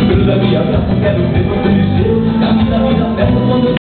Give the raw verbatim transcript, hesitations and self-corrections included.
Gruda, me abraça, quero ver você mexer. Camina, vida, festa, quando eu